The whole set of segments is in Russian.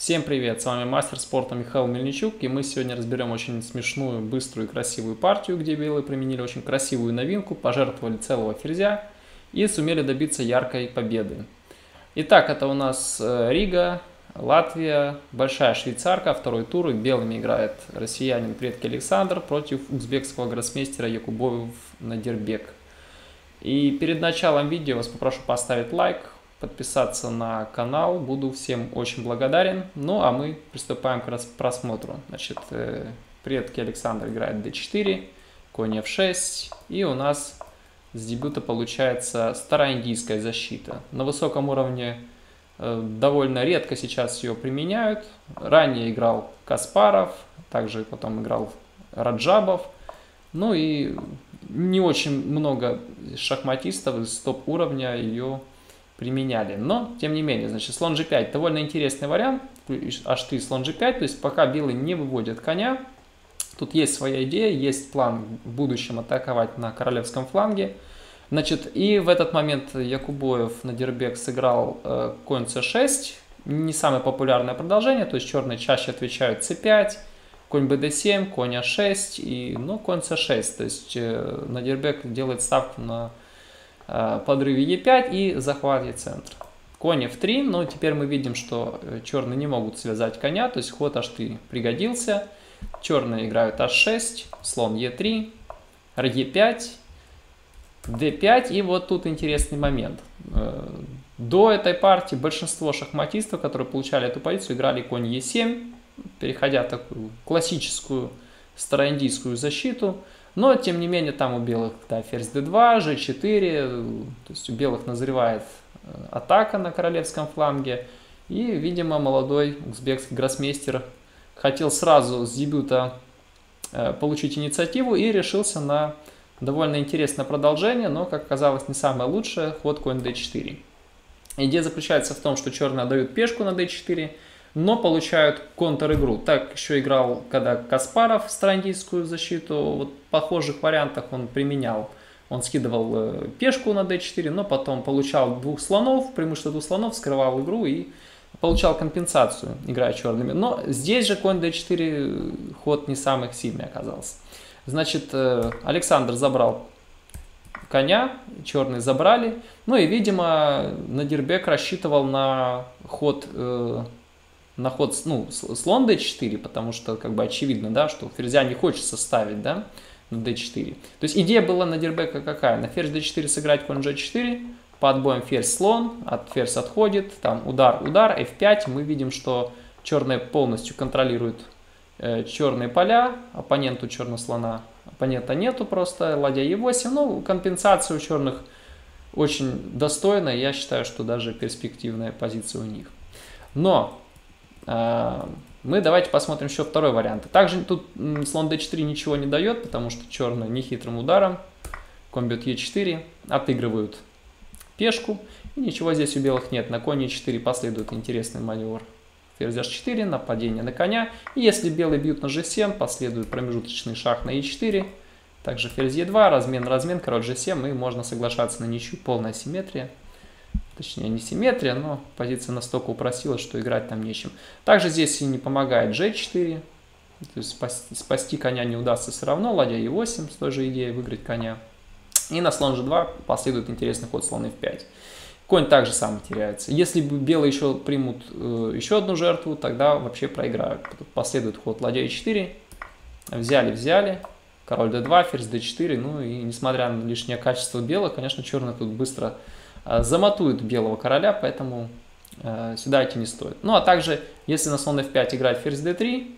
Всем привет, с вами мастер спорта Михаил Мельничук, и мы сегодня разберем очень смешную, быструю и красивую партию, где белые применили очень красивую новинку, пожертвовали целого ферзя и сумели добиться яркой победы. Итак, это у нас Рига, Латвия, большая швейцарка, второй тур, и белыми играет россиянин предки Александр против узбекского гроссмейстера Якубоев Надирбек. И перед началом видео вас попрошу поставить лайк, подписаться на канал, буду всем очень благодарен. Ну а мы приступаем к просмотру. Значит, предки Александр играет d4, конь f6, и у нас с дебюта получается староиндийская защита. На высоком уровне довольно редко сейчас ее применяют. Ранее играл Каспаров, также потом играл Раджабов. Ну и не очень много шахматистов из топ-уровня ее применяли. Но, тем не менее, значит, слон g5 довольно интересный вариант. h3, слон g5, то есть пока белые не выводят коня. Тут есть своя идея, есть план в будущем атаковать на королевском фланге. Значит, и в этот момент Якубоев Надирбек сыграл конь c6. Не самое популярное продолжение, то есть черные чаще отвечают c5, конь bd7, конь a6 и конь c6. То есть Надирбек делает ставку на подрыве e5 и захвате центра. Конь f3, но теперь мы видим, что черные не могут связать коня, то есть ход h3 пригодился. Черные играют h6, слон e3, e5, d5, и вот тут интересный момент. До этой партии большинство шахматистов, которые получали эту позицию, играли конь e7, переходя в такую классическую староиндийскую защиту. Но, тем не менее, там у белых ферзь d2, g4, то есть у белых назревает атака на королевском фланге. И, видимо, молодой узбекский гроссмейстер хотел сразу с дебюта получить инициативу и решился на довольно интересное продолжение, но, как оказалось, не самое лучшее, ход конь d4. Идея заключается в том, что черные отдают пешку на d4, но получают контр-игру. Так еще играл, когда Каспаров староиндийскую защиту. Вот в похожих вариантах он применял. Он скидывал пешку на d4, но потом получал двух слонов, преимущество двух слонов, скрывал игру и получал компенсацию, играя черными. Но здесь же конь d4 ход не самый сильный оказался. Значит, Александр забрал коня, черные забрали. Ну и, видимо, Надирбек рассчитывал на ход слон d4, потому что как бы очевидно, да, что ферзя не хочется ставить, да, на d4. То есть идея была Надирбека какая? На ферзь d4 сыграть конь g4, по отбоям ферзь-слон, ферзь отходит, там удар, f5. Мы видим, что черные полностью контролируют черные поля, оппоненту черного слона, оппонента нету просто, ладья e8. Ну, компенсация у черных очень достойная, я считаю, что даже перспективная позиция у них. Но мы давайте посмотрим еще второй вариант. Также тут слон d4 ничего не дает, потому что черные нехитрым ударом, конь бьет e4, отыгрывают пешку. И ничего здесь у белых нет. На конь e4 последует интересный маневр. Ферзь h4, нападение на коня. И если белые бьют на g7, последует промежуточный шаг на e4. Также ферзь e2, размен, король g7, и можно соглашаться на ничью, полная симметрия. Точнее, не симметрия, но позиция настолько упростилась, что играть там нечем. Также здесь и не помогает g4. То есть спасти коня не удастся все равно. Ладья e8 с той же идеей выиграть коня. И на слон g2 последует интересный ход слон f5. Конь также сам теряется. Если белые еще примут еще одну жертву, тогда вообще проиграют. Последует ход ладья e4. Взяли. Король d2, ферзь d4. Ну и несмотря на лишнее качество белых, конечно, черные тут быстро замотуют белого короля, поэтому сюда идти не стоит. Ну а также, если на слон f5 играть ферзь d3,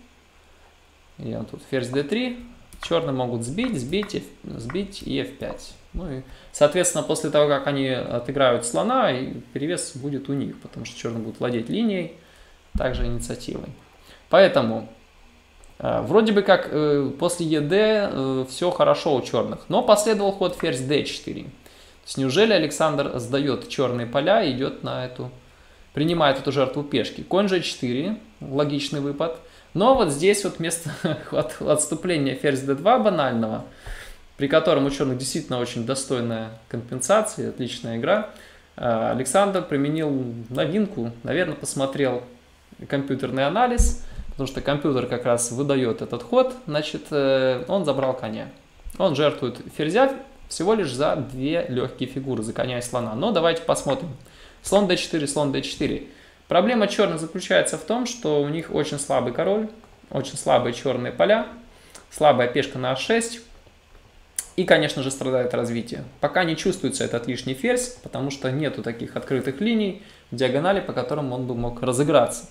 и тут ферзь d3, черные могут сбить и f5. Ну и, соответственно, после того, как они отыграют слона, перевес будет у них, потому что черные будут владеть линией, также инициативой. Поэтому вроде бы как после ед все хорошо у черных, но последовал ход ферзь d4. Неужели Александр сдает черные поля и идет на принимает эту жертву пешки? Конь g4, логичный выпад. Но вот здесь вот вместо отступления ферзь d2 банального, при котором у черных действительно очень достойная компенсация, отличная игра, Александр применил новинку, наверное, посмотрел компьютерный анализ, потому что компьютер как раз выдает этот ход, значит, он забрал коня. Он жертвует ферзя всего лишь за две легкие фигуры, за коня и слона. Но давайте посмотрим. Слон d4, слон d4. Проблема черных заключается в том, что у них очень слабый король, очень слабые черные поля, слабая пешка на h6. И, конечно же, страдает развитие. Пока не чувствуется этот лишний ферзь, потому что нету таких открытых линий в диагонали, по которым он бы мог разыграться.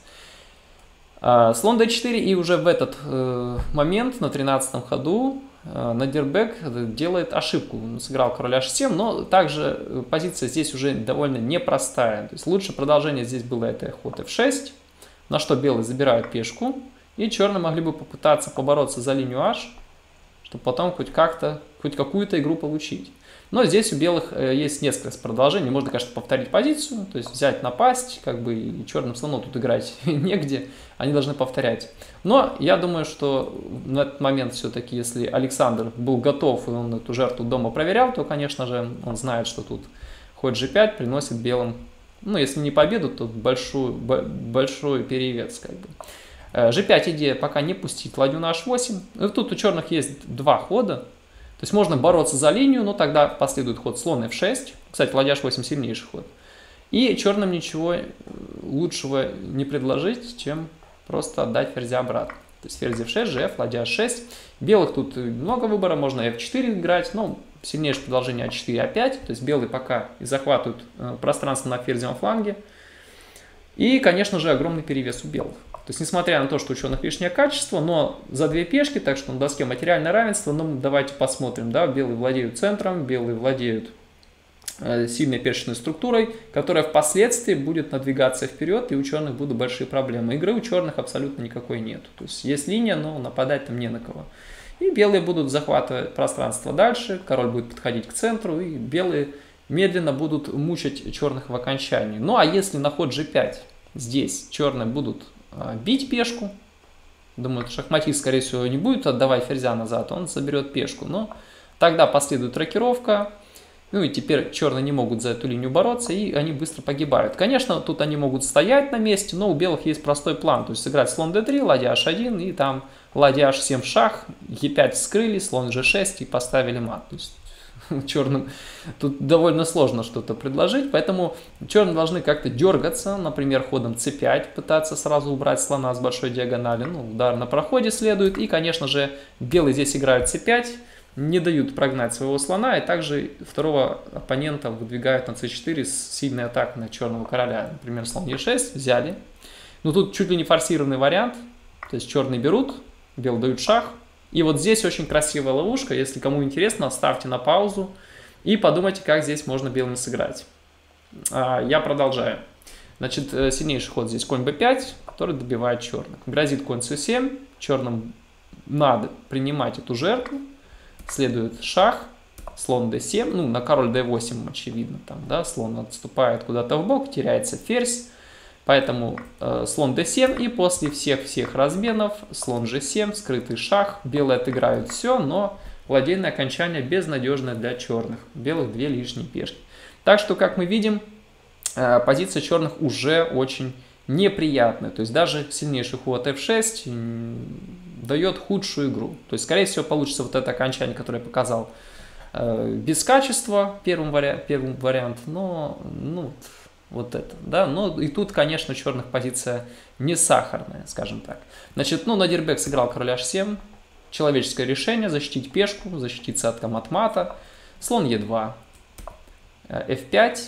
Слон d4, и уже в этот момент, на 13-м ходу, Надирбек делает ошибку. Он сыграл король h7, но также позиция здесь уже довольно непростая. То есть лучше продолжение здесь было это ход f6, на что белые забирают пешку, и черные могли бы попытаться побороться за линию h, чтобы потом хоть какую-то игру получить. Но здесь у белых есть несколько продолжений. Можно, конечно, повторить позицию, то есть взять, напасть, как бы и черным слоном тут играть негде. Они должны повторять. Но я думаю, что на этот момент все-таки, если Александр был готов и он эту жертву дома проверял, то, конечно же, он знает, что тут ход g5 приносит белым, ну, если не победу, то большой перевес, как бы. G5 идея пока не пустить ладью на h8. И тут у черных есть два хода. То есть можно бороться за линию, но тогда последует ход слон f6. Кстати, ладья h8 сильнейший ход. И черным ничего лучшего не предложить, чем просто отдать ферзя обратно. То есть ферзь f6, gf, ладья h6. Белых тут много выбора, можно f4 играть, но сильнейшее продолжение a4, a5. То есть белые пока и захватывают пространство на ферзевом фланге. И, конечно же, огромный перевес у белых. То есть, несмотря на то, что у черных лишнее качество, но за две пешки, так что на доске материальное равенство, ну, давайте посмотрим, да, белые владеют центром, белые владеют сильной пешечной структурой, которая впоследствии будет надвигаться вперед, и у черных будут большие проблемы. Игры у черных абсолютно никакой нет. То есть, есть линия, но нападать там не на кого. И белые будут захватывать пространство дальше, король будет подходить к центру, и белые медленно будут мучить черных в окончании. Ну, а если на ход g5 здесь черные будут бить пешку, думаю, шахматист, скорее всего, не будет отдавать ферзя назад, он соберет пешку, но тогда последует рокировка, ну и теперь черные не могут за эту линию бороться, и они быстро погибают. Конечно, тут они могут стоять на месте, но у белых есть простой план, то есть сыграть слон d3, ладья h1, и там ладья h7 шах, e5 вскрыли, слон g6 и поставили мат. То есть черным тут довольно сложно что-то предложить, поэтому черные должны как-то дергаться, например, ходом c5, пытаться сразу убрать слона с большой диагонали, ну, удар на проходе следует, и, конечно же, белые здесь играют c5, не дают прогнать своего слона, и также второго оппонента выдвигают на c4 с сильной атакой на черного короля, например, слон e6 взяли, но тут чуть ли не форсированный вариант, то есть черные берут, белые дают шах. И вот здесь очень красивая ловушка, если кому интересно, ставьте на паузу и подумайте, как здесь можно белым сыграть. Я продолжаю. Значит, сильнейший ход здесь конь b5, который добивает черных. Грозит конь c7, черным надо принимать эту жертву, следует шах, слон d7, ну на король d8 очевидно, там, да, слон отступает куда-то в бок, теряется ферзь. Поэтому слон d7 и после всех разменов слон g7, скрытый шах. Белые отыграют все, но ладейное окончание безнадежное для черных. Белых две лишние пешки. Так что, как мы видим, позиция черных уже очень неприятная. То есть даже сильнейший ход f6 дает худшую игру. То есть, скорее всего, получится вот это окончание, которое я показал, без качества, первый вариант, но... ну, вот это, да, но и тут, конечно, у черных позиция не сахарная, скажем так. Значит, ну, Надирбек сыграл король h7, человеческое решение, защитить пешку, защититься от мата, слон e2, f5,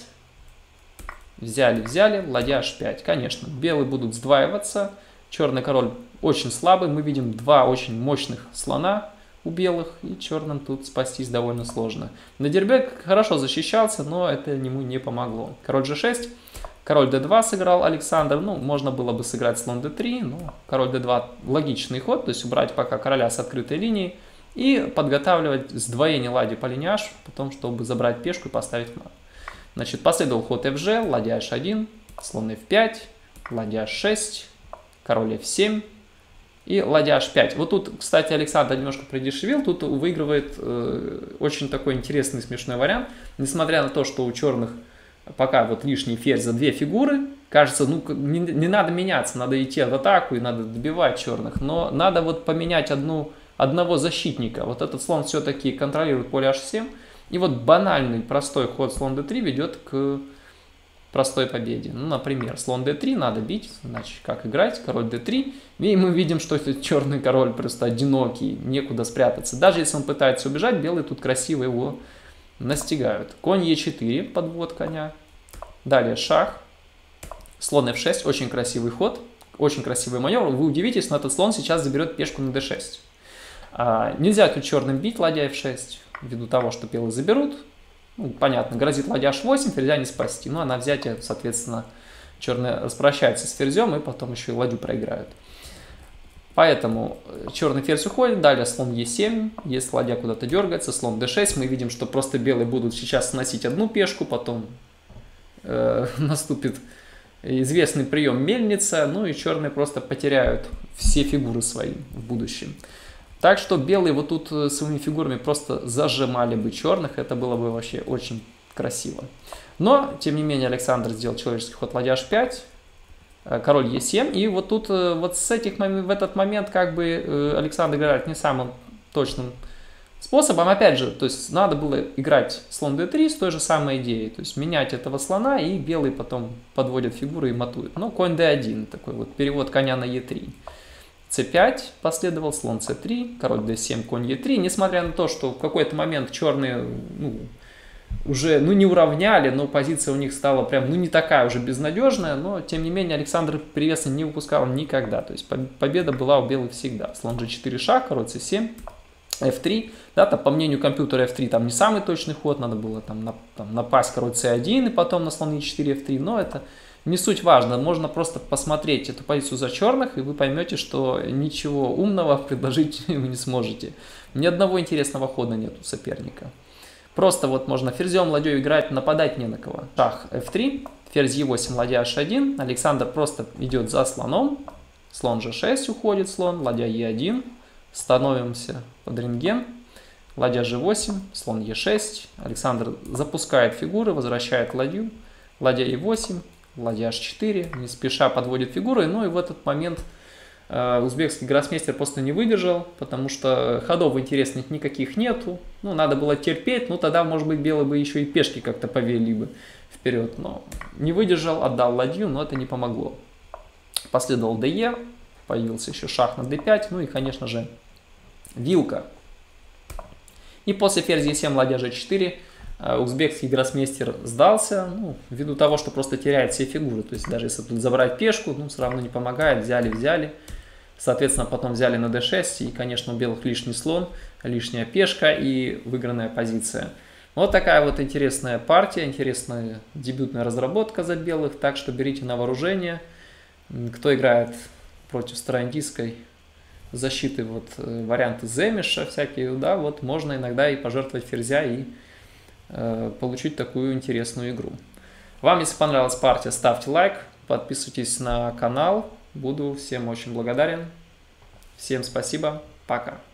взяли, ладья h5, конечно, белые будут сдваиваться, черный король очень слабый, мы видим два очень мощных слона у белых, и черным тут спастись довольно сложно. Надирбек хорошо защищался, но это ему не помогло. Король g6, король d2 сыграл Александр, ну, можно было бы сыграть слон d3, но король d2 логичный ход, то есть убрать пока короля с открытой линией и подготавливать сдвоение ладьи по линии h, потом, чтобы забрать пешку и поставить мат. Значит, последовал ход fg, ладья h1, слон f5, ладья h6, король f7, и ладья h5. Вот тут, кстати, Александр немножко придешевил. Тут выигрывает очень такой интересный, смешной вариант. Несмотря на то, что у черных пока вот лишний ферзь за две фигуры, кажется, ну, не надо меняться, надо идти в атаку и надо добивать черных, но надо вот поменять одного защитника. Вот этот слон все-таки контролирует поле h7, и вот банальный простой ход слон d3 ведет к простой победе. Ну, например, слон d3 надо бить, значит, как играть, король d3, и мы видим, что этот черный король просто одинокий, некуда спрятаться. Даже если он пытается убежать, белые тут красиво его настигают. Конь e4, подвод коня. Далее шах. Слон f6, очень красивый ход, очень красивый маневр. Вы удивитесь, но этот слон сейчас заберет пешку на d6. Нельзя тут черным бить ладья f6, ввиду того, что белые заберут. Ну, понятно, грозит ладья h8, ферзя не спасти. Ну, а на взятие, соответственно, черные распрощаются с ферзем и потом еще и ладью проиграют. Поэтому черный ферзь уходит, далее слон e7, если ладья куда-то дергается, слон d6, мы видим, что просто белые будут сейчас сносить одну пешку, потом наступит известный прием мельница, ну и черные просто потеряют все фигуры свои в будущем. Так что белые вот тут своими фигурами просто зажимали бы черных, это было бы вообще очень красиво. Но, тем не менее, Александр сделал человеческий ход ладья h5, король e7, и вот тут вот в этот момент как бы Александр играет не самым точным способом. Опять же, то есть надо было играть слон d3 с той же самой идеей, то есть менять этого слона, и белые потом подводят фигуры и матуют. Но конь d1, такой вот перевод коня на e3. c5 последовал, слон c3, король d7, конь e3. Несмотря на то, что в какой-то момент черные уже не уравняли, но позиция у них стала прям не такая уже безнадежная, но тем не менее Александр Привесный не выпускал никогда. То есть победа была у белых всегда. Слон g4 шаг, король c7, f3. Да, там, по мнению компьютера f3 там не самый точный ход, надо было там напасть король c1 и потом на слон e4, f3, но это не суть важно, можно просто посмотреть эту позицию за черных, и вы поймете, что ничего умного предложить вы не сможете. Ни одного интересного хода нет у соперника. Просто вот можно ферзем, ладьей играть, нападать не на кого. Шах f3, ферзь e8, ладья h1, Александр просто идет за слоном, слон g6 уходит слон, ладья e1, становимся под рентген, ладья g8, слон e6, Александр запускает фигуры, возвращает ладью, ладья e8, ладья h4, не спеша подводит фигуры, ну и в этот момент узбекский гроссмейстер просто не выдержал, потому что ходов интересных никаких нету, ну надо было терпеть, ну тогда может быть белые бы еще и пешки как-то повели бы вперед, но не выдержал, отдал ладью, но это не помогло. Последовал de, появился еще шах на d5, ну и конечно же вилка. И после ферзь e7, ладья g4 узбекский гроссмейстер сдался, ввиду того, что просто теряет все фигуры. То есть даже если тут забрать пешку, все равно не помогает. Взяли. Соответственно, потом взяли на d6. И, конечно, у белых лишний слон, лишняя пешка и выигранная позиция. Вот такая вот интересная партия, интересная дебютная разработка за белых. Так что берите на вооружение. Кто играет против староиндийской защиты, вот варианты Земиша всякие, да, вот можно иногда и пожертвовать ферзя и получить такую интересную игру. Вам, если понравилась партия, ставьте лайк, подписывайтесь на канал. Буду всем очень благодарен. Всем спасибо. Пока.